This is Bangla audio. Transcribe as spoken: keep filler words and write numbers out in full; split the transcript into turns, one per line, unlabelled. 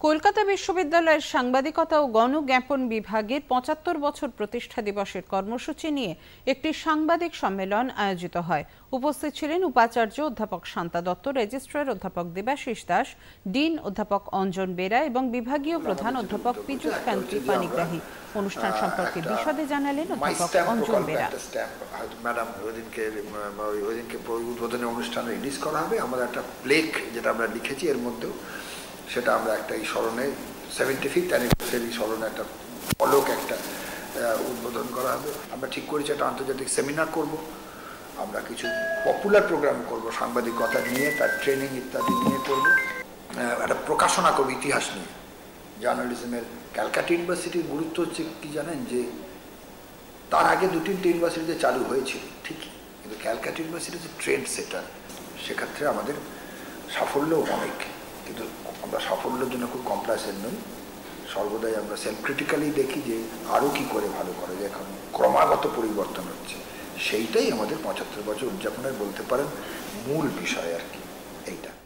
কলকাতা বিশ্ববিদ্যালয়ের সাংবাদিকতা ও গণজ্ঞাপন বিভাগের পঁচাত্তর বছর প্রতিষ্ঠা দিবসের কর্মসূচি নিয়ে একটি সাংবাদিক সম্মেলন আয়োজিত হয়। উপস্থিত ছিলেন উপাচার্য অধ্যাপক শান্তা দত্ত, রেজিস্ট্রার অধ্যাপক দেবাশিস দাস, ডিন অধ্যাপক অঞ্জন বেরা এবং বিভাগীয় প্রধান অধ্যাপক পীযূষ কান্তি পানিগ্রাহী। অনুষ্ঠান সম্পর্কে বিশদে জানালেন অধ্যাপক অঞ্জন বেরা।
ম্যাডাম ওইদিনকে ওইদিনকে উদ্বোধনী অনুষ্ঠানে রিলিজ করা হবে। আমাদের একটা প্লেক যেটা আমরা লিখেছি এর মধ্যেও সেটা আমরা একটা এই স্মরণে সেভেন্টি ফিফথ অ্যানিভার্সারি স্মরণে একটা পলক একটা উদ্বোধন করা হবে। আমরা ঠিক করেছি একটা আন্তর্জাতিক সেমিনার করব, আমরা কিছু পপুলার প্রোগ্রাম করব সাংবাদিকতা নিয়ে, তার ট্রেনিং ইত্যাদি নিয়ে করব, একটা প্রকাশনা করব ইতিহাস নিয়ে জার্নালিজমের। ক্যালকাটা ইউনিভার্সিটির গুরুত্ব হচ্ছে কি জানেন, যে তার আগে দু তিনটে ইউনিভার্সিটিতে চালু হয়েছিল ঠিকই, কিন্তু ক্যালকাটা ইউনিভার্সিটি যে ট্রেন্ড সেটার, সেক্ষেত্রে আমাদের সাফল্যও অনেক, কিন্তু আমরা সাফল্যের জন্য খুব কমপ্লাসেন্ট নই। সর্বদাই আমরা সেলফ ক্রিটিক্যালি দেখি যে আরও কী করে ভালো করে, যে এখন ক্রমাগত পরিবর্তন হচ্ছে, সেইটাই আমাদের পঁচাত্তর বছর উদযাপনের বলতে পারেন মূল বিষয় আর কি এইটা।